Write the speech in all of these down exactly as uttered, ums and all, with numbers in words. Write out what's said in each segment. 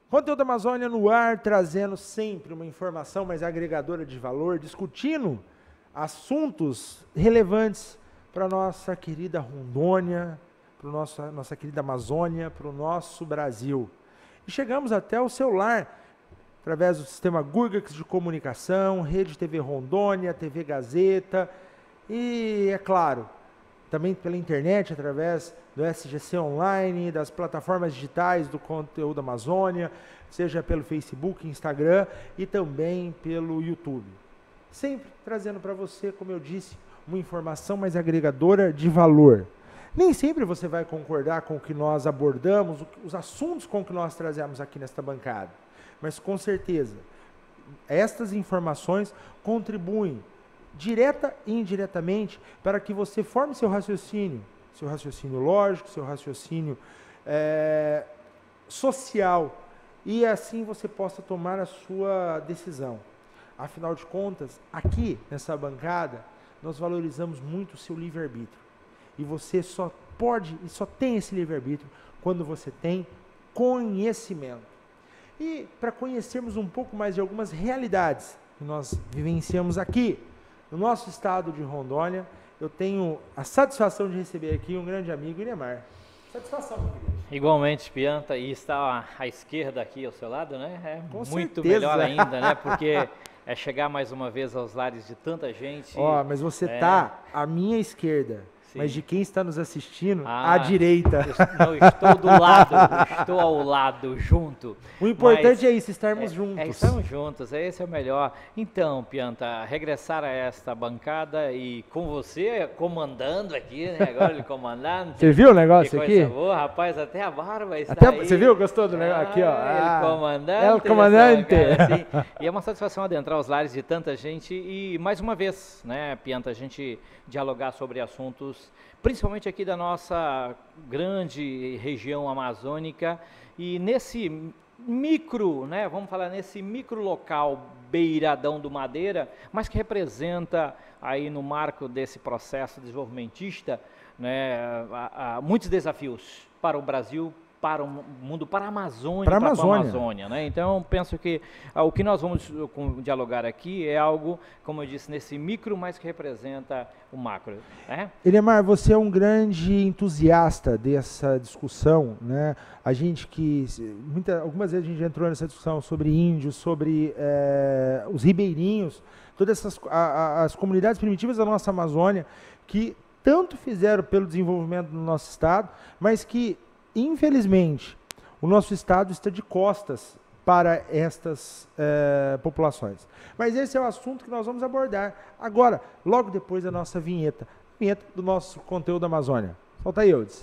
Conteúdo Amazônia no ar, trazendo sempre uma informação mais agregadora de valor, discutindo assuntos relevantes para a nossa querida Rondônia, para a nossa, nossa querida Amazônia, para o nosso Brasil. E chegamos até o seu lar, através do sistema Gurgax de comunicação, Rede T V Rondônia, T V Gazeta e, é claro, também pela internet, através do S G C Online, das plataformas digitais do Conteúdo Amazônia, seja pelo Facebook, Instagram e também pelo YouTube. Sempre trazendo para você, como eu disse, uma informação mais agregadora de valor. Nem sempre você vai concordar com o que nós abordamos, os assuntos com que nós trazemos aqui nesta bancada, mas com certeza, estas informações contribuem direta e indiretamente para que você forme seu raciocínio, seu raciocínio lógico, seu raciocínio é, social, e assim você possa tomar a sua decisão. Afinal de contas, aqui nessa bancada, nós valorizamos muito o seu livre-arbítrio. E você só pode e só tem esse livre-arbítrio quando você tem conhecimento. E para conhecermos um pouco mais de algumas realidades que nós vivenciamos aqui, no nosso estado de Rondônia, eu tenho a satisfação de receber aqui um grande amigo, Inemar. Satisfação, meu querido. Igualmente, Pianta, e está à esquerda aqui ao seu lado, né? É Com muito certeza. melhor ainda, né? Porque é chegar mais uma vez aos lares de tanta gente. Ó, mas você é... tá à minha esquerda. Sim. Mas de quem está nos assistindo, ah, à direita. Eu, não, estou do lado, estou ao lado, junto. O importante Mas é isso, estarmos é, juntos. É, estamos juntos, esse é o melhor. Então, Pianta, regressar a esta bancada e com você comandando aqui, né? Agora ele comandando. Você viu o negócio que aqui? Coisa boa, rapaz, até a barba está Até, aí. você viu? Gostou do negócio? Ah, Aqui, ó. Ele Ah, comandante. é o comandante. Assim. E é uma satisfação adentrar os lares de tanta gente e, mais uma vez, né, Pianta, a gente dialogar sobre assuntos, principalmente aqui da nossa grande região amazônica e nesse micro, né, vamos falar nesse micro local beiradão do Madeira, mas que representa aí no marco desse processo desenvolvimentista, né, a, a, muitos desafios para o Brasil, para o mundo, para a Amazônia, para a para Amazônia. a Amazônia, né? Então, penso que ah, o que nós vamos com, dialogar aqui é algo, como eu disse, nesse micro, mas que representa o macro, né? Inemar, você é um grande entusiasta dessa discussão, né? A gente que, muita, algumas vezes a gente entrou nessa discussão sobre índios, sobre é, os ribeirinhos, todas essas a, a, as comunidades primitivas da nossa Amazônia, que tanto fizeram pelo desenvolvimento do nosso estado, mas que infelizmente, o nosso estado está de costas para estas eh, populações. Mas esse é o assunto que nós vamos abordar agora, logo depois da nossa vinheta, vinheta do nosso Conteúdo Amazônia. Solta aí, Eudes.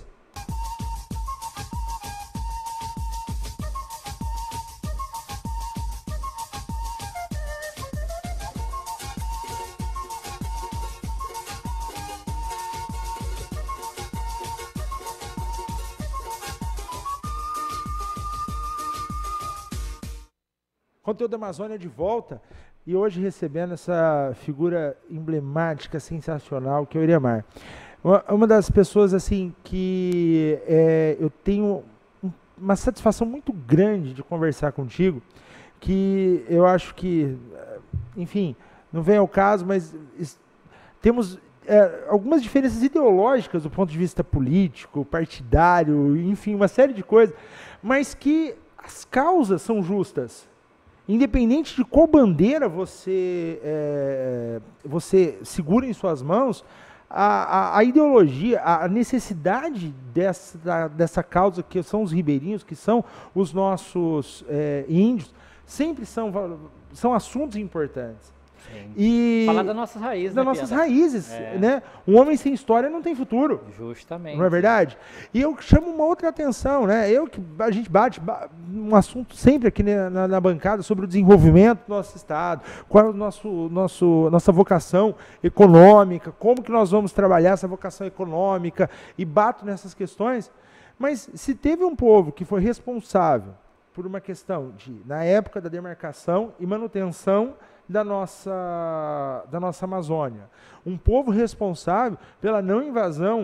Conteúdo Amazônia de volta e hoje recebendo essa figura emblemática, sensacional, que é o Inemar. Uma, uma das pessoas assim que é, eu tenho uma satisfação muito grande de conversar contigo, que eu acho que, enfim, não vem ao caso, mas temos é, algumas diferenças ideológicas do ponto de vista político, partidário, enfim, uma série de coisas, mas que as causas são justas. Independente de qual bandeira você, é, você segura em suas mãos, a, a, a ideologia, a necessidade dessa, dessa causa, que são os ribeirinhos, que são os nossos é, índios, sempre são, são assuntos importantes. Sim. E falar das nossas raízes, das né, nossas Pianta? raízes, É. né? Um homem sem história não tem futuro. Justamente. Não é verdade? E eu chamo uma outra atenção, né? Eu que a gente bate ba- um assunto sempre aqui na, na, na bancada sobre o desenvolvimento do nosso estado, qual é o nosso, nosso nossa vocação econômica, como que nós vamos trabalhar essa vocação econômica e bato nessas questões. Mas se teve um povo que foi responsável por uma questão de, na época da demarcação e manutenção da nossa, da nossa Amazônia. Um povo responsável pela não invasão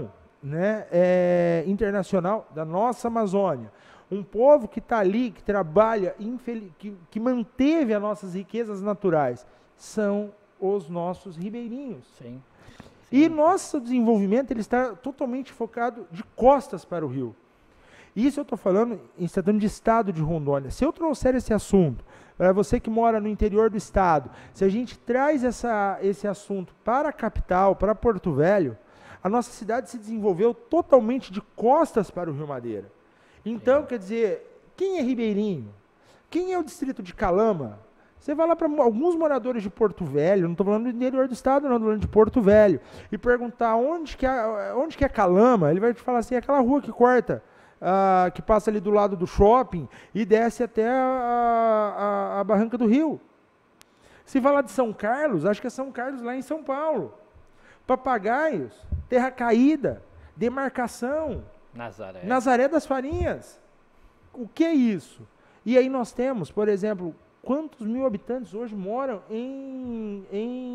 né, é, internacional da nossa Amazônia. Um povo que está ali, que trabalha, que, que manteve as nossas riquezas naturais, são os nossos ribeirinhos. Sim. Sim. E nosso desenvolvimento ele está totalmente focado de costas para o rio. Isso eu estou falando em tratando de estado de Rondônia. Se eu trouxer esse assunto, para você que mora no interior do estado, se a gente traz essa, esse assunto para a capital, para Porto Velho, a nossa cidade se desenvolveu totalmente de costas para o Rio Madeira. Então, é. quer dizer, quem é ribeirinho? Quem é o distrito de Calama? Você vai lá para alguns moradores de Porto Velho, não estou falando do interior do estado, não, estou falando de Porto Velho, e perguntar onde que é, onde que é Calama, ele vai te falar assim, é aquela rua que corta, uh, que passa ali do lado do shopping e desce até a, a, a Barranca do Rio. Se falar de São Carlos, acho que é São Carlos lá em São Paulo. Papagaios, Terra Caída, Demarcação, Nazaré. Nazaré das Farinhas. O que é isso? E aí nós temos, por exemplo, quantos mil habitantes hoje moram em,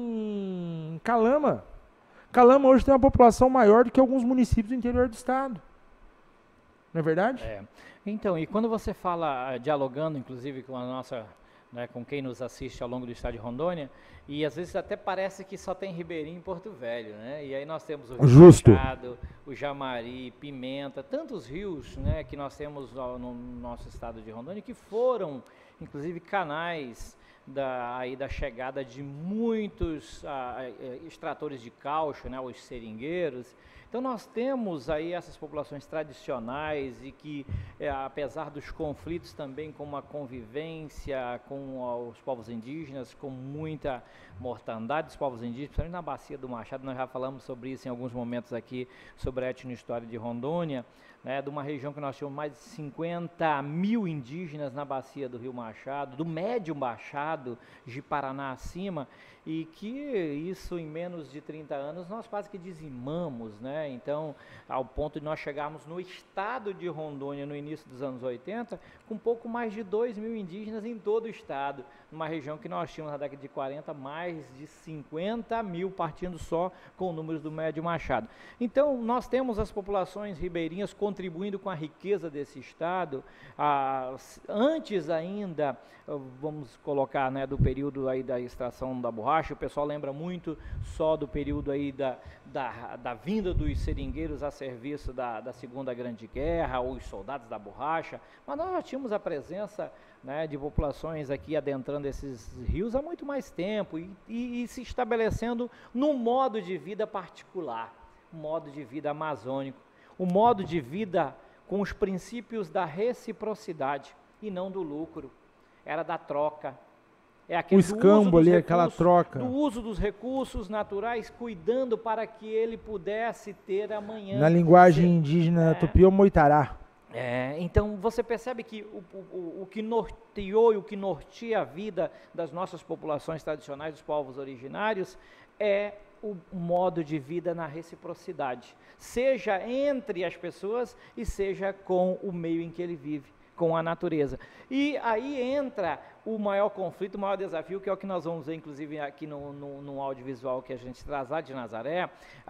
em Calama? Calama hoje tem uma população maior do que alguns municípios do interior do estado. Não é verdade? É. Então, e quando você fala, dialogando inclusive com a nossa... Né, com quem nos assiste ao longo do estado de Rondônia, e às vezes até parece que só tem ribeirinho em Porto Velho, né? E aí nós temos o Rio Justo. Machado, o Jamari, Pimenta, tantos rios, né, que nós temos no nosso estado de Rondônia, que foram, inclusive, canais da, aí, da chegada de muitos ah, extratores de caucho, né, os seringueiros. Então nós temos aí essas populações tradicionais e que, é, apesar dos conflitos também com uma convivência com os povos indígenas, com muita mortandade dos povos indígenas, principalmente na Bacia do Machado, nós já falamos sobre isso em alguns momentos aqui, sobre a etnohistória de Rondônia, né, de uma região que nós tínhamos mais de cinquenta mil indígenas na Bacia do Rio Machado, do Médio Machado, de Paraná acima, e que isso em menos de trinta anos nós quase que dizimamos, né? Então, ao ponto de nós chegarmos no estado de Rondônia no início dos anos oitenta, com pouco mais de dois mil indígenas em todo o estado, numa região que nós tínhamos na década de quarenta mais de cinquenta mil, partindo só com números do Médio Machado. Então, nós temos as populações ribeirinhas contribuindo com a riqueza desse estado, ah, antes ainda, vamos colocar, né, do período aí da extração da borracha. O pessoal lembra muito só do período aí da, da, da vinda dos seringueiros a serviço da, da Segunda Grande Guerra, ou os soldados da borracha, mas nós já tínhamos a presença, né, de populações aqui adentrando esses rios há muito mais tempo e, e, e se estabelecendo num modo de vida particular, um modo de vida amazônico, um modo de vida com os princípios da reciprocidade e não do lucro, era da troca. É aquele o escambo ali, recursos, aquela troca. Do uso dos recursos naturais, cuidando para que ele pudesse ter amanhã. Na linguagem ser, indígena, é, tupi ou moitará. É, então você percebe que o, o, o que norteou e o que norteia a vida das nossas populações tradicionais, dos povos originários, é o modo de vida na reciprocidade, seja entre as pessoas e seja com o meio em que ele vive, com a natureza. E aí entra o maior conflito, o maior desafio, que é o que nós vamos ver, inclusive, aqui no, no, no audiovisual que a gente traz lá de Nazaré.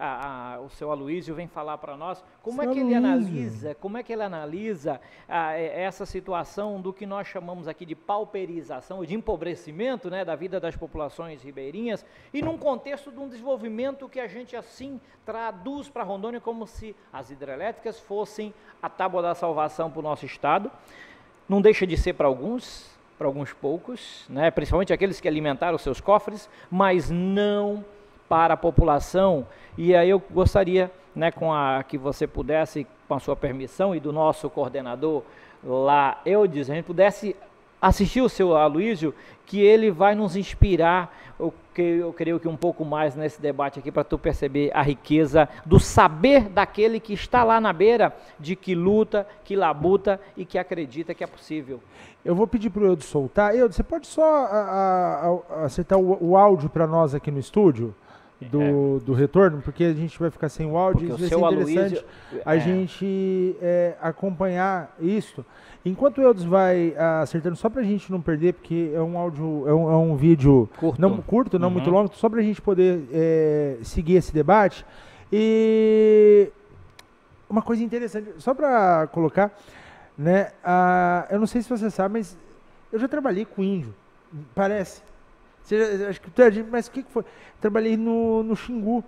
A, a, o seu Aloísio vem falar para nós como seu é que ele Aloísio. analisa, como é que ele analisa a, essa situação do que nós chamamos aqui de pauperização, de empobrecimento, né, da vida das populações ribeirinhas, e num contexto de um desenvolvimento que a gente assim traduz para Rondônia como se as hidrelétricas fossem a tábua da salvação para o nosso estado. Não deixa de ser para alguns, para alguns poucos, né, principalmente aqueles que alimentaram os seus cofres, mas não para a população. E aí eu gostaria, né, com a, que você pudesse, com a sua permissão e do nosso coordenador lá, Eudes, a gente pudesse assistir o seu Aloísio, que ele vai nos inspirar, eu, que, eu creio que um pouco mais nesse debate aqui, para tu perceber a riqueza do saber daquele que está lá na beira, de que luta, que labuta e que acredita que é possível. Eu vou pedir para o Eudes soltar. Eudes, você pode só a, a, a, acertar o, o áudio para nós aqui no estúdio? Do, é. do retorno, porque a gente vai ficar sem o áudio, porque isso vai ser interessante Aloísio, a é. gente é, acompanhar isso. Enquanto o Eudes vai ah, acertando, só para a gente não perder, porque é um áudio, é um, é um vídeo curto, não, curto, não uhum. muito longo, só para a gente poder é, seguir esse debate. E uma coisa interessante, só para colocar, né? Ah, eu não sei se você sabe, mas eu já trabalhei com índio, parece. Você já, acho que tu é de, mas o que, que foi? Trabalhei no, no Xingu,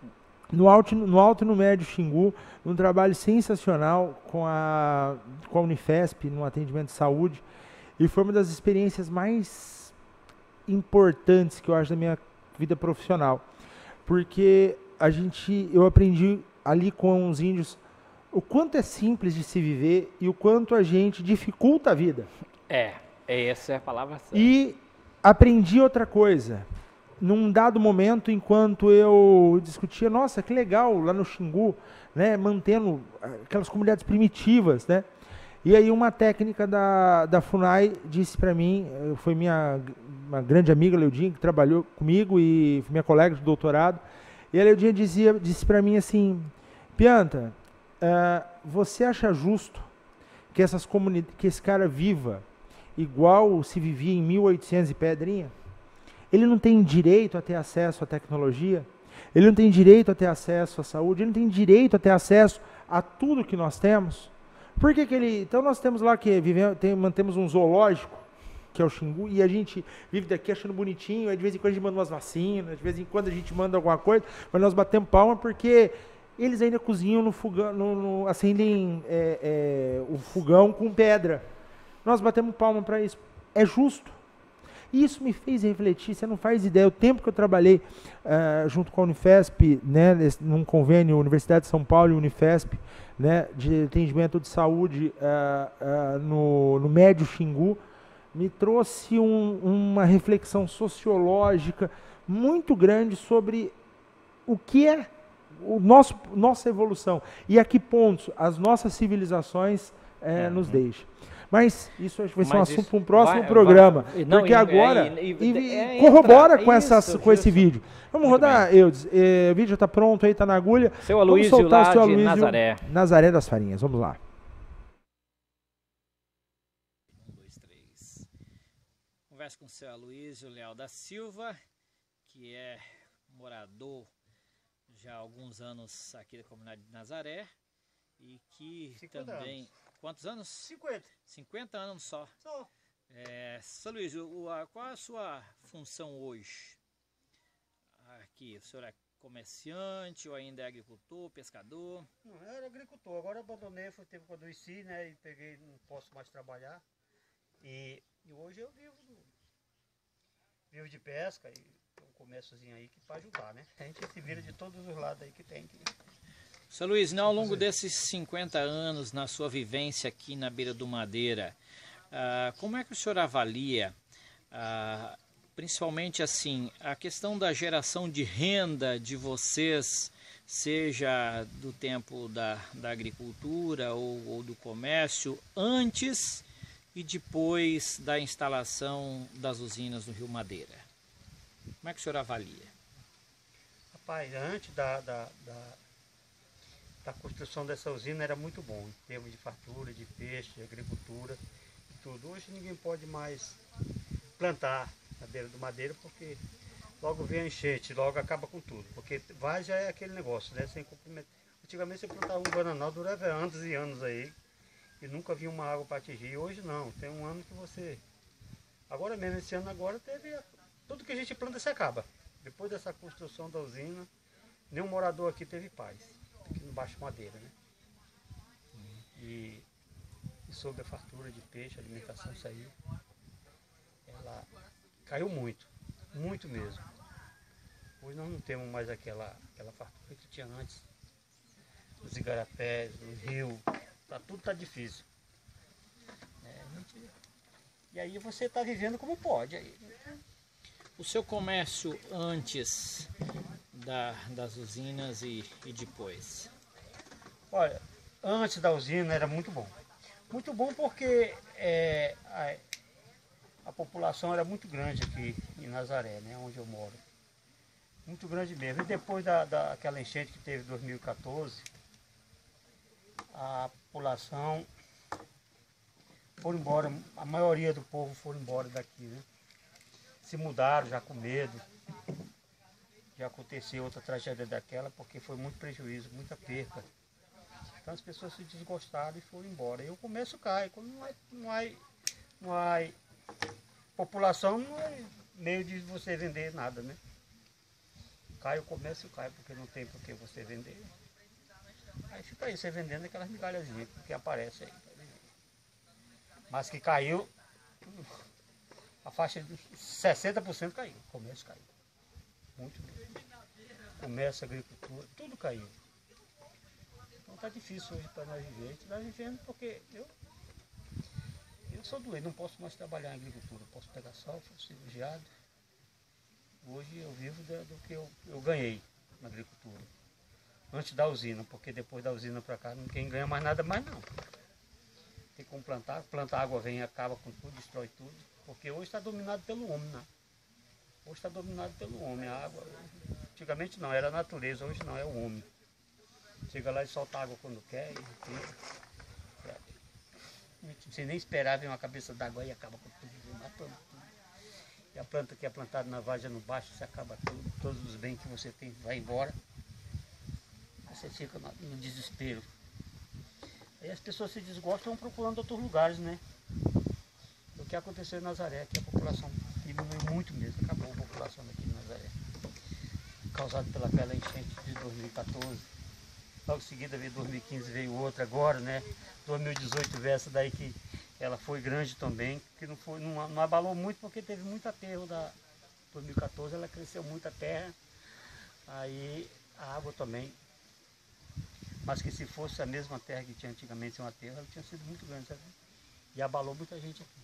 no alto, no alto e no médio Xingu, num trabalho sensacional com a, com a Unifesp, no atendimento de saúde, e foi uma das experiências mais importantes que eu acho da minha vida profissional, porque a gente, eu aprendi ali com os índios o quanto é simples de se viver e o quanto a gente dificulta a vida. É, essa é a palavra certa. E aprendi outra coisa. Num dado momento, enquanto eu discutia, nossa, que legal, lá no Xingu, né, mantendo aquelas comunidades primitivas, né? E aí uma técnica da, da FUNAI disse para mim, foi minha uma grande amiga, Leudinha, que trabalhou comigo e foi minha colega de doutorado, e a Leudinha dizia, disse para mim assim, Pianta, uh, você acha justo que, essas comuni- que esse cara viva igual se vivia em mil e oitocentos e pedrinha? Ele não tem direito a ter acesso à tecnologia, ele não tem direito a ter acesso à saúde, ele não tem direito a ter acesso a tudo que nós temos. Por que que ele... Então nós temos lá que vivemos, tem, mantemos um zoológico, que é o Xingu, e a gente vive daqui achando bonitinho, aí de vez em quando a gente manda umas vacinas, de vez em quando a gente manda alguma coisa, mas nós batemos palma porque eles ainda cozinham no fogão, no, no, acendem é, é, o fogão com pedra. Nós batemos palma para isso. É justo. E isso me fez refletir, você não faz ideia, o tempo que eu trabalhei uh, junto com a Unifesp, né, nesse, num convênio Universidade de São Paulo e Unifesp, né, de atendimento de saúde uh, uh, no, no Médio Xingu, me trouxe um, uma reflexão sociológica muito grande sobre o que é o nosso, nossa evolução e a que pontos as nossas civilizações eh, uhum. nos deixam. Mas isso acho que vai ser um Mas assunto para um próximo vai, programa, vai, não, porque e, agora e, e, e, é, corrobora entra, com, essas, isso, com esse isso. vídeo. Vamos Muito rodar, bem. Eudes. Eh, o vídeo está pronto aí, está na agulha. Seu Aloysio Vamos soltar lá o seu de Aloysio, Nazaré. Nazaré das Farinhas. Vamos lá. Um, dois, três. Converso com o seu Aloysio Leal da Silva, que é morador já há alguns anos aqui da comunidade de Nazaré e que também... Anos. Quantos anos? cinquenta. cinquenta anos só. Só. É, seu Aloysio, qual a sua função hoje? Aqui, o senhor é comerciante ou ainda é agricultor, pescador? Não, eu era agricultor, agora abandonei, foi tempo que eu adoeci, né, e peguei, não posso mais trabalhar. E, e hoje eu vivo, vivo de pesca e tem um comérciozinho aí que para ajudar, né? A gente se vira de todos os lados aí que tem que... Seu Luiz, ao longo desses cinquenta anos na sua vivência aqui na beira do Madeira, uh, como é que o senhor avalia, uh, principalmente assim, a questão da geração de renda de vocês, seja do tempo da, da agricultura ou, ou do comércio, antes e depois da instalação das usinas no Rio Madeira? Como é que o senhor avalia? Rapaz, antes da... da, da... A construção dessa usina era muito bom, em termos de fartura, de peixe, de agricultura e tudo. Hoje ninguém pode mais plantar na beira do Madeira porque logo vem a enchente, logo acaba com tudo. Porque vai já é aquele negócio, né? Sem cumprimento. Antigamente você plantava um bananal, durava anos e anos aí e nunca vinha uma água para atingir. Hoje não, tem um ano que você... Agora mesmo, esse ano agora teve... Tudo que a gente planta se acaba. Depois dessa construção da usina, nenhum morador aqui teve paz. Aqui no Baixo Madeira, né? E, e sobre a fartura de peixe, a alimentação, isso aí, ela caiu muito, muito mesmo. Hoje nós não temos mais aquela, aquela fartura que tinha antes, nos igarapés, no rio, tá, tudo tá difícil. É, gente, e aí você está vivendo como pode. Aí. O seu comércio antes da, das usinas e, e depois? Olha, antes da usina era muito bom. Muito bom porque é, a, a população era muito grande aqui em Nazaré, né, onde eu moro. Muito grande mesmo. E depois da, daquela enchente que teve em dois mil e quatorze, a população foi embora, a maioria do povo foi embora daqui, né? Se mudaram já com medo. Já aconteceu outra tragédia daquela, porque foi muito prejuízo, muita perca Então as pessoas se desgostaram e foram embora. E o comércio cai. Quando não há, não há, não há população, não é meio de você vender nada, né? Cai o comércio, cai, porque não tem por que você vender. Aí fica aí, você vendendo aquelas migalhazinhas que aparecem aí. Mas que caiu, a faixa de sessenta por cento caiu, o comércio caiu. Muito mesmo. Comércio, agricultura, tudo caiu. Então tá difícil hoje para nós viver. A gente está vivendo porque eu, eu sou doente, não posso mais trabalhar em agricultura. Eu posso pegar sol, fui cirurgiado. Hoje eu vivo do que eu, eu ganhei na agricultura. Antes da usina, porque depois da usina para cá ninguém ganha mais nada mais não. Tem como plantar, planta água vem e acaba com tudo, destrói tudo. Porque hoje está dominado pelo homem, né? Hoje está dominado pelo homem, a água. Antigamente não, era a natureza, hoje não, é o homem. Chega lá e solta água quando quer. E, e, você nem esperar vir uma cabeça d'água e acaba com tudo, matando tudo. E a planta que é plantada na várzea no baixo, você acaba tudo, todos os bens que você tem vai embora. Você fica no, no desespero. Aí as pessoas se desgostam e vão procurando outros lugares, né? O que aconteceu em Nazaré, que a população diminuiu muito mesmo, acabou a população daqui de Nazaré. Causado pela aquela enchente de dois mil e quatorze. Logo em seguida veio dois mil e quinze, veio outra agora, né? dois mil e dezoito veio essa daí que ela foi grande também, que não, foi, não, não abalou muito porque teve muito aterro da dois mil e quatorze, ela cresceu muito a terra, aí a água também. Mas que se fosse a mesma terra que tinha antigamente um aterro, ela tinha sido muito grande, sabe? E abalou muita gente aqui.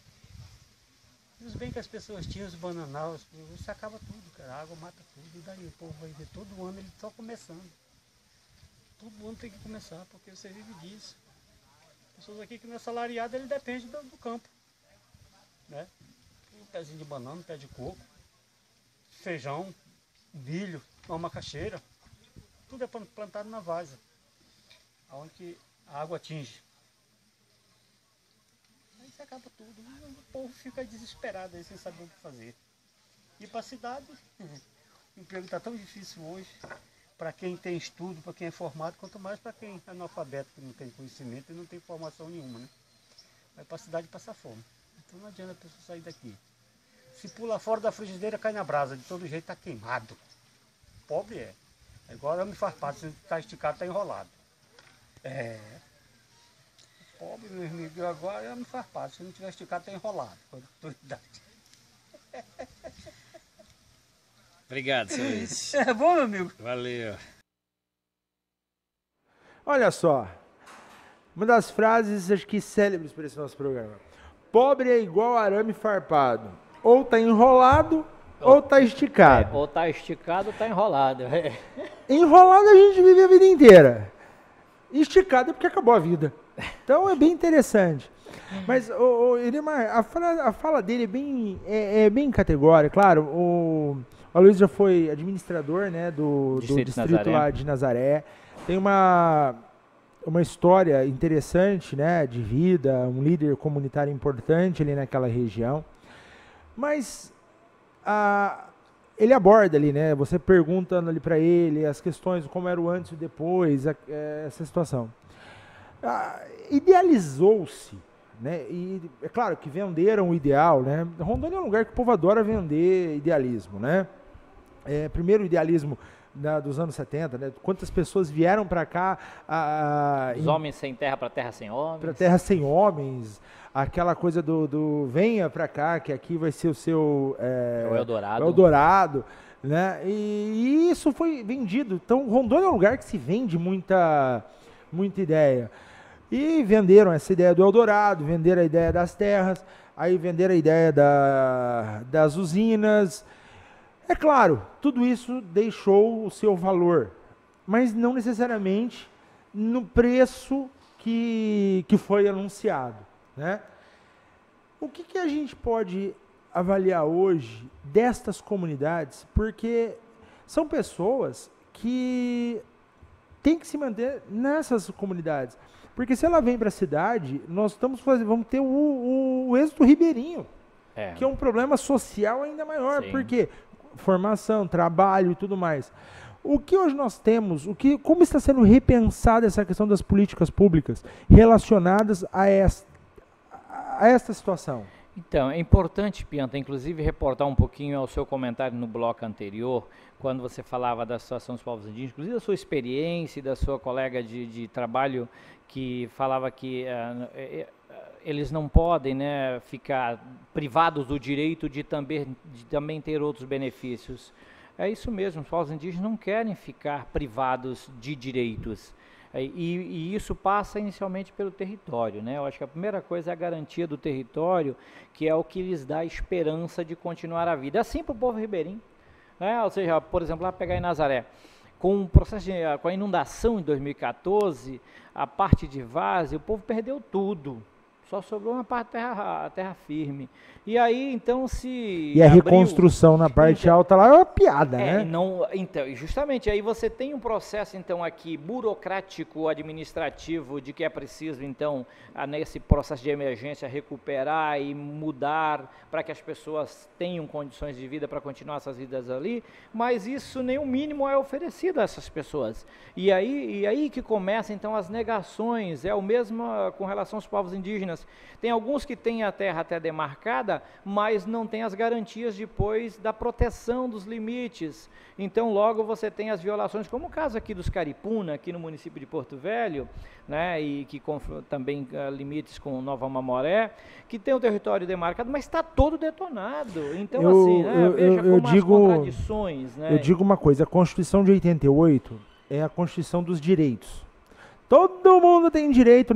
E os bens que as pessoas tinham, os bananaus, isso acaba tudo, cara. A água mata tudo. E daí o povo vai ver todo ano ele só começando. Todo ano tem que começar, porque você vive disso. As pessoas aqui que não é salariado, ele depende do, do campo. Né? Um pezinho de banana, um pé de coco, feijão, milho, uma macaxeira. Tudo é plantado na várzea, onde que a água atinge. Aí você acaba tudo. O povo fica desesperado aí, sem saber o que fazer. E para a cidade, o emprego está tão difícil hoje, para quem tem estudo, para quem é formado, quanto mais para quem é analfabeto, que não tem conhecimento e não tem formação nenhuma, né? Vai para a cidade passar fome. Então não adianta a pessoa sair daqui. Se pula fora da frigideira, cai na brasa, de todo jeito está queimado. Pobre é. Agora me faz parte, se está esticado, está enrolado. É. Pobre, meu amigo, agora me faz parte, se não tiver esticado, está enrolado. Obrigado, seu Luiz. É bom, meu amigo? Valeu. Olha só, uma das frases, acho que célebres para esse nosso programa. Pobre é igual arame farpado. Ou tá enrolado, ou, ou tá esticado. É, ou tá esticado, ou tá enrolado. Enrolado a gente vive a vida inteira. Esticado é porque acabou a vida. Então é bem interessante. Mas, o, o Edemar, a fala, a fala dele é bem, é, é bem categórica. Claro, o, o Luiz já foi administrador, né, do distrito, do distrito Nazaré. Lá de Nazaré. Tem uma, uma história interessante, né, de vida, um líder comunitário importante ali naquela região. Mas a, ele aborda ali, né, você perguntando ali para ele as questões, como era o antes e o depois, a, a, essa situação. Ah, idealizou-se, né, e é claro que venderam o ideal, né, Rondônia é um lugar que o povo adora vender idealismo, né, é, primeiro o idealismo da, dos anos setenta, né, quantas pessoas vieram para cá, a, a, os em, homens sem terra para terra sem homens, para terra sem homens, aquela coisa do, do venha para cá, que aqui vai ser o seu é, o Eldorado, o Eldorado, né, e, e isso foi vendido, então Rondônia é um lugar que se vende muita, muita ideia. E venderam essa ideia do Eldorado, venderam a ideia das terras, aí venderam a ideia da, das usinas. É claro, tudo isso deixou o seu valor, mas não necessariamente no preço que, que foi anunciado, né? O que, que a gente pode avaliar hoje destas comunidades? Porque são pessoas que têm que se manter nessas comunidades. Porque se ela vem para a cidade, nós estamos fazendo, vamos ter o, o, o êxodo ribeirinho, é. que é um problema social ainda maior. Sim. Porque formação, trabalho e tudo mais. O que hoje nós temos, o que, como está sendo repensada essa questão das políticas públicas relacionadas a esta, a esta situação? Então, é importante, Pianta, inclusive reportar um pouquinho ao seu comentário no bloco anterior, quando você falava da situação dos povos indígenas, inclusive da sua experiência e da sua colega de, de trabalho que falava que uh, eles não podem, né, ficar privados do direito de também, de também ter outros benefícios. É isso mesmo, os povos indígenas não querem ficar privados de direitos. E, e isso passa inicialmente pelo território, né? Eu acho que a primeira coisa é a garantia do território, que é o que lhes dá esperança de continuar a vida. Assim para o povo ribeirinho, né? Ou seja, por exemplo, lá pegar em Nazaré, com o processo de, com a inundação em dois mil e quatorze, a parte de várzea, o povo perdeu tudo. Só sobrou uma parte terra, terra firme. E aí, então, se... E a abriu, reconstrução na parte então, alta lá é uma piada, é, né? Não, então, justamente, aí você tem um processo, então, aqui, burocrático, administrativo, de que é preciso, então, nesse processo de emergência, recuperar e mudar para que as pessoas tenham condições de vida para continuar essas vidas ali, mas isso nem o mínimo é oferecido a essas pessoas. E aí, e aí que começam, então, as negações, é o mesmo com relação aos povos indígenas. Tem alguns que têm a terra até demarcada, mas não tem as garantias depois da proteção dos limites. Então, logo você tem as violações, como o caso aqui dos Caripuna, aqui no município de Porto Velho, né, e que também uh, limites com Nova Mamoré, que tem o território demarcado, mas está todo detonado. Então, eu, assim, né, eu, veja eu, como eu digo, as contradições. Né? Eu digo uma coisa, a Constituição de oitenta e oito é a Constituição dos direitos. Todo mundo tem direito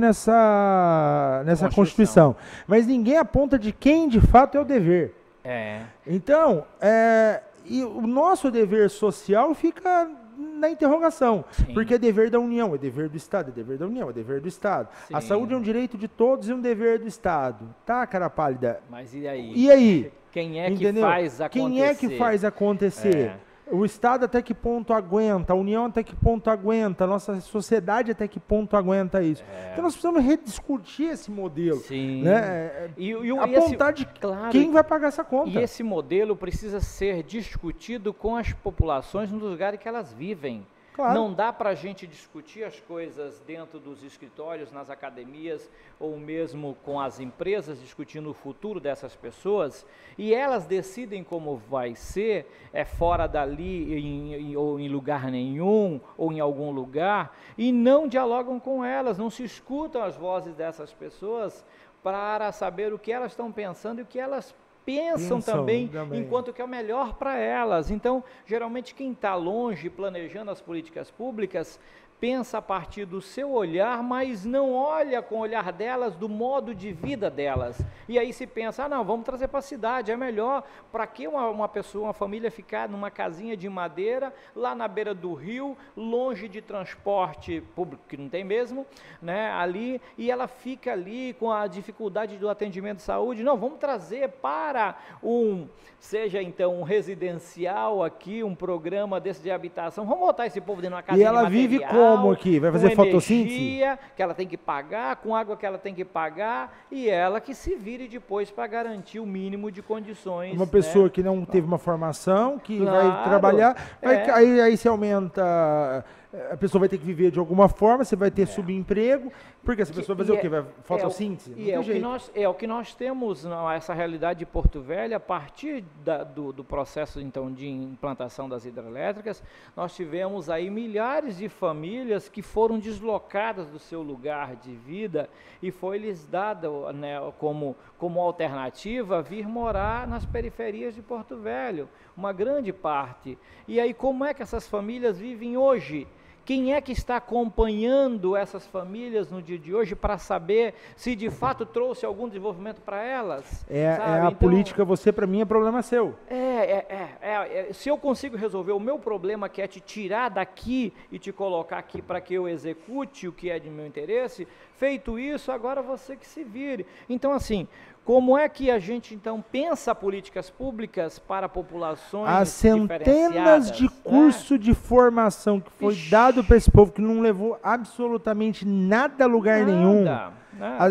nessa, nessa Constituição. Constituição, mas ninguém aponta de quem de fato é o dever. É. Então, é, e o nosso dever social fica na interrogação, Sim. porque é dever da União, é dever do Estado, é dever da União, é dever do Estado. Sim. A saúde é um direito de todos e um dever do Estado. Tá, cara pálida? Mas e aí? E aí? Quem é Entendeu? que faz acontecer? Quem é que faz acontecer? É. O Estado até que ponto aguenta, a União até que ponto aguenta, a nossa sociedade até que ponto aguenta isso. É. Então nós precisamos rediscutir esse modelo. Sim. Né? E, e, apontar esse, de claro, quem vai pagar essa conta. E esse modelo precisa ser discutido com as populações nos lugares que elas vivem. Claro. Não dá para a gente discutir as coisas dentro dos escritórios, nas academias, ou mesmo com as empresas, discutindo o futuro dessas pessoas, e elas decidem como vai ser, é fora dali, em, em, ou em lugar nenhum, ou em algum lugar, e não dialogam com elas, não se escutam as vozes dessas pessoas para saber o que elas estão pensando e o que elas pensam, pensam também, também, enquanto que é o melhor para elas. Então, geralmente quem está longe, planejando as políticas públicas, pensa a partir do seu olhar, mas não olha com o olhar delas, do modo de vida delas. E aí se pensa, ah não, vamos trazer para a cidade, é melhor, para que uma, uma pessoa, uma família ficar numa casinha de madeira, lá na beira do rio, longe de transporte público, que não tem mesmo, né, ali, e ela fica ali com a dificuldade do atendimento de saúde. Não, vamos trazer para um, seja então um residencial aqui, um programa desse de habitação, vamos botar esse povo dentro de uma casinha de madeira. E ela vive com Como aqui? Vai fazer fotossíntese? Energia que ela tem que pagar, com água que ela tem que pagar, e ela que se vire depois para garantir o mínimo de condições. Uma pessoa, né, que não teve uma formação, que claro, vai trabalhar, vai, é. aí, aí se aumenta, a pessoa vai ter que viver de alguma forma, você vai ter é. subemprego, porque essa pessoa vai fazer e o quê? Vai fotossíntese? É, e é, o que nós, é o que nós temos, não, essa realidade de Porto Velho, a partir da, do, do processo então de implantação das hidrelétricas, nós tivemos aí milhares de famílias que foram deslocadas do seu lugar de vida e foi-lhes dada, né, como, como alternativa vir morar nas periferias de Porto Velho, uma grande parte. E aí como é que essas famílias vivem hoje? Quem é que está acompanhando essas famílias no dia de hoje para saber se de fato trouxe algum desenvolvimento para elas? É, é a então, política, você para mim é problema seu. É, é, é, é, é, se eu consigo resolver o meu problema, que é te tirar daqui e te colocar aqui para que eu execute o que é de meu interesse, feito isso, agora você que se vire. Então assim, como é que a gente, então, pensa políticas públicas para populações As centenas de curso, né, de formação que foi Ixi. dado para esse povo, que não levou absolutamente nada a lugar nada, nenhum. Nada. As,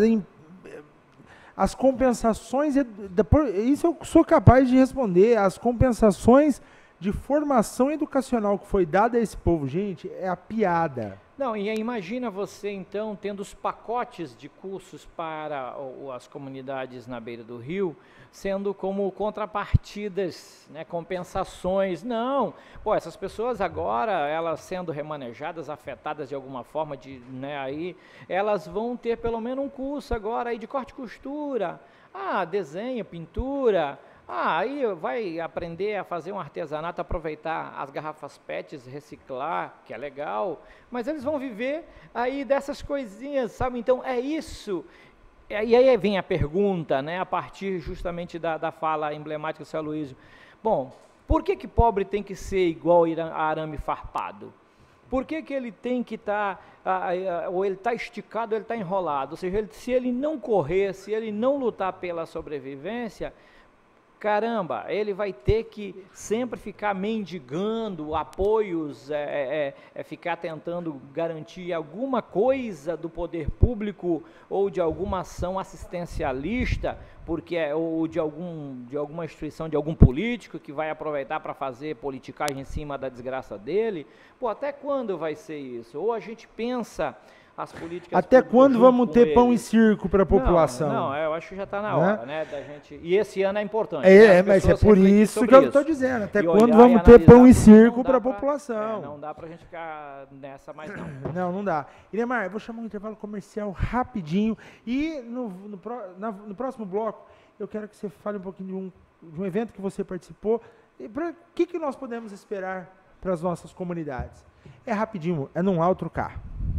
as compensações, isso eu sou capaz de responder, as compensações de formação educacional que foi dada a esse povo, gente, é a piada. Não, e imagina você então tendo os pacotes de cursos para o, as comunidades na beira do rio, sendo como contrapartidas, né, compensações. Não, pô, essas pessoas agora, elas sendo remanejadas, afetadas de alguma forma, de, né, aí, elas vão ter pelo menos um curso agora aí de corte e costura, ah, desenho, pintura. Ah, aí vai aprender a fazer um artesanato, aproveitar as garrafas P E Ts, reciclar, que é legal, mas eles vão viver aí dessas coisinhas, sabe? Então, é isso. E aí vem a pergunta, né, a partir justamente da, da fala emblemática do seu Aloysio. Bom, por que que pobre tem que ser igual a arame farpado? Por que que ele tem que estar, tá, ou ele está esticado ou ele está enrolado? Ou seja, ele, se ele não correr, se ele não lutar pela sobrevivência, caramba, ele vai ter que sempre ficar mendigando apoios, é, é, é ficar tentando garantir alguma coisa do poder público ou de alguma ação assistencialista, porque é, ou de, algum, de alguma instituição, de algum político que vai aproveitar para fazer politicagem em cima da desgraça dele. Pô, até quando vai ser isso? Ou a gente pensa as políticas. Até quando vamos ter pão e circo para a população? Não, não, eu acho que já está na hora, né? Da gente. E esse ano é importante. É, mas é por isso que eu estou dizendo. Até quando vamos ter pão e circo para a população? É, não dá para a gente ficar nessa mais não. Não, não dá. Iremar, eu vou chamar um intervalo comercial rapidinho e no, no, na, no próximo bloco eu quero que você fale um pouquinho de um, de um evento que você participou e para o que, que nós podemos esperar para as nossas comunidades. É rapidinho, é num outro carro.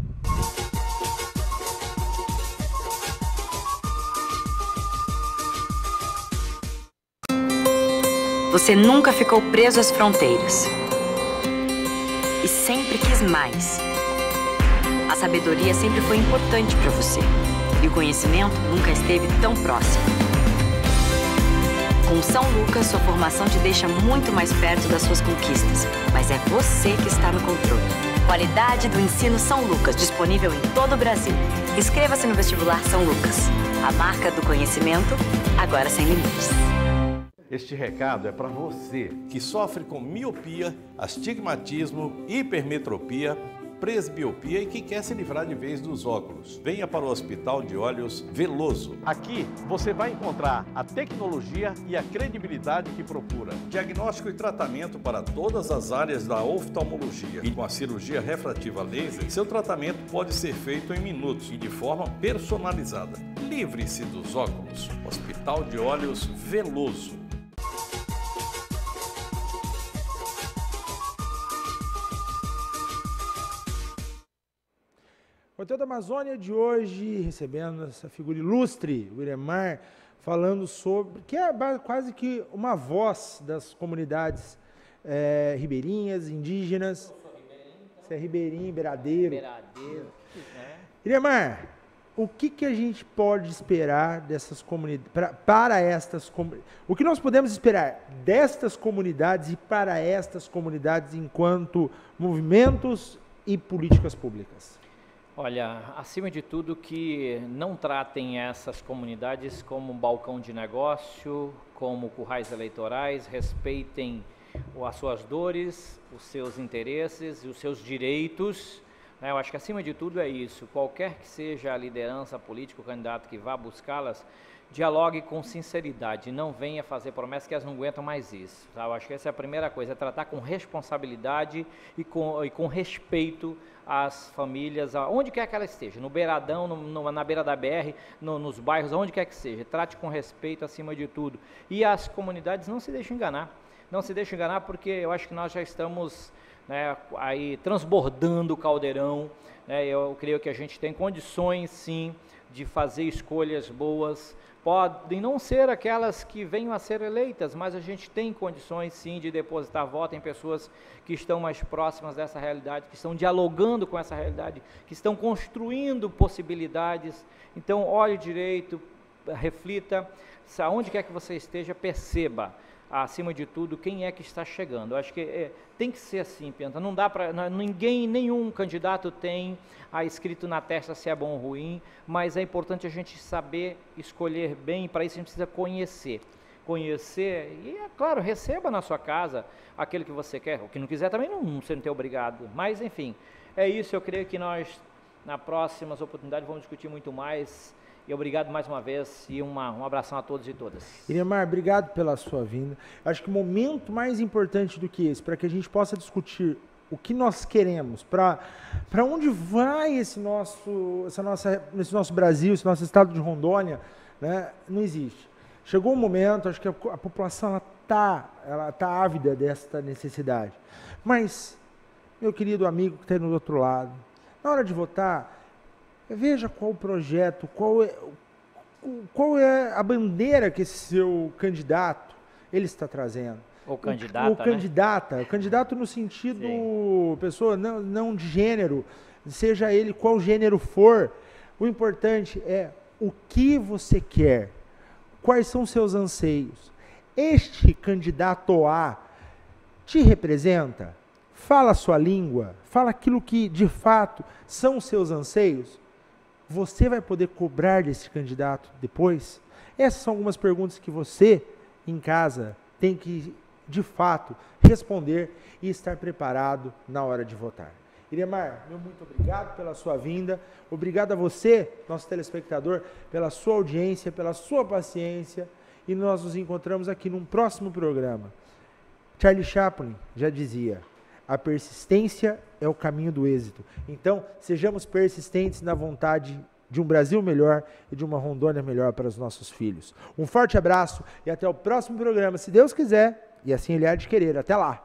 Você nunca ficou preso às fronteiras e sempre quis mais. A sabedoria sempre foi importante para você e o conhecimento nunca esteve tão próximo. Com São Lucas, sua formação te deixa muito mais perto das suas conquistas, mas é você que está no controle. Qualidade do ensino São Lucas, disponível em todo o Brasil. Inscreva-se no vestibular São Lucas. A marca do conhecimento, agora sem limites. Este recado é para você que sofre com miopia, astigmatismo, hipermetropia, presbiopia e que quer se livrar de vez dos óculos. Venha para o Hospital de Olhos Veloso. Aqui você vai encontrar a tecnologia e a credibilidade que procura. Diagnóstico e tratamento para todas as áreas da oftalmologia. E com a cirurgia refrativa laser, seu tratamento pode ser feito em minutos e de forma personalizada. Livre-se dos óculos. Hospital de Olhos Veloso. O Hotel da Amazônia de hoje, recebendo essa figura ilustre, o Iremar, falando sobre, que é quase que uma voz das comunidades é, ribeirinhas, indígenas. Você é ribeirinho, beiradeiro. Beiradeiro, né? Iremar, o que, que a gente pode esperar dessas comunidades, para, para estas comunidades? O que nós podemos esperar destas comunidades e para estas comunidades enquanto movimentos e políticas públicas? Olha, acima de tudo que não tratem essas comunidades como um balcão de negócio, como currais eleitorais, respeitem as suas dores, os seus interesses e os seus direitos. Eu acho que acima de tudo é isso, qualquer que seja a liderança política, o candidato que vá buscá-las, dialogue com sinceridade, não venha fazer promessas que elas não aguentam mais isso. Tá? Eu acho que essa é a primeira coisa, é tratar com responsabilidade e com, e com respeito às famílias, onde quer que ela esteja, no beiradão, no, no, na beira da B R, no, nos bairros, onde quer que seja, trate com respeito acima de tudo. E as comunidades não se deixem enganar, não se deixem enganar porque eu acho que nós já estamos, né, aí transbordando o caldeirão, né, eu creio que a gente tem condições sim de fazer escolhas boas, podem não ser aquelas que venham a ser eleitas, mas a gente tem condições sim de depositar voto em pessoas que estão mais próximas dessa realidade, que estão dialogando com essa realidade, que estão construindo possibilidades. Então olhe direito, reflita, aonde quer que você esteja, perceba, acima de tudo, quem é que está chegando. Eu acho que é, tem que ser assim, Pianta. Não dá para ninguém, nenhum candidato tem ah, escrito na testa se é bom ou ruim, mas é importante a gente saber escolher bem, para isso a gente precisa conhecer. conhecer e, é claro, receba na sua casa aquele que você quer. O que não quiser também não, não sente obrigado. Mas, enfim, é isso. Eu creio que nós, na próximas oportunidades, vamos discutir muito mais. E obrigado mais uma vez e uma, um abração a todos e todas. Iremar, obrigado pela sua vinda. Acho que o momento mais importante do que esse, para que a gente possa discutir o que nós queremos, para onde vai esse nosso, essa nossa, esse nosso Brasil, esse nosso estado de Rondônia, né, não existe. Chegou um momento, acho que a, a população está ela tá ávida desta necessidade. Mas, meu querido amigo que está aí do outro lado, na hora de votar, veja qual o projeto, qual é, qual é a bandeira que esse seu candidato ele está trazendo. Ou candidata, o, o candidata, né? O candidato no sentido, Sim. pessoa não, não de gênero, seja ele qual gênero for, o importante é o que você quer, quais são seus anseios. Este candidato A te representa? Fala a sua língua? Fala aquilo que de fato são os seus anseios? Você vai poder cobrar desse candidato depois? Essas são algumas perguntas que você, em casa, tem que, de fato, responder e estar preparado na hora de votar. Iremar, meu muito obrigado pela sua vinda. Obrigado a você, nosso telespectador, pela sua audiência, pela sua paciência. E nós nos encontramos aqui num próximo programa. Charlie Chaplin já dizia: a persistência é o caminho do êxito. Então, sejamos persistentes na vontade de um Brasil melhor e de uma Rondônia melhor para os nossos filhos. Um forte abraço e até o próximo programa, se Deus quiser, e assim Ele há de querer. Até lá!